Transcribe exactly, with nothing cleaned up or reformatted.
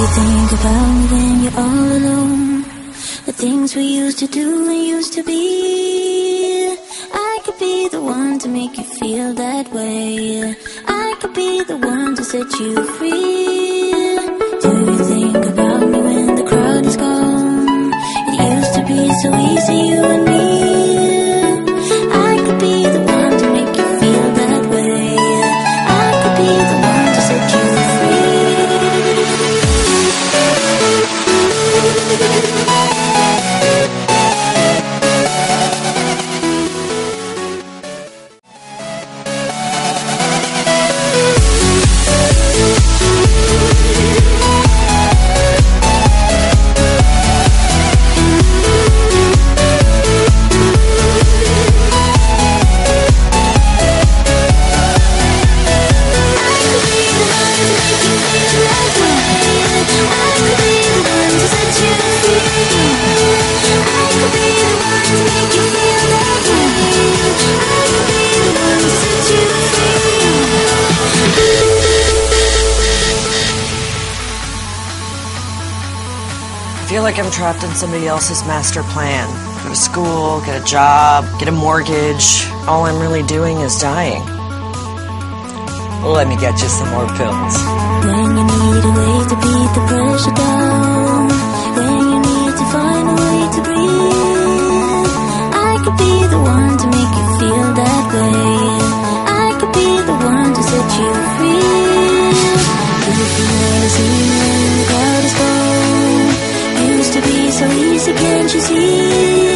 think about me when you're all alone? The things we used to do and used to be. I could be the one to make you feel that way. I could be the one to set you free. Do you think about me when the crowd is gone? It used to be so easy, you and me. I could be the one to make you feel that way. I could be the one to set you free. I feel like I'm trapped in somebody else's master plan. Go to school, get a job, get a mortgage. All I'm really doing is dying. Let me get you some more pills. When you need a way to beat the pressure down, when you need to find a way to breathe, I could be the one to make you feel that way. I could be the one to set you free. If you never see me when the crowd is gone, used to be so easy, can't you see?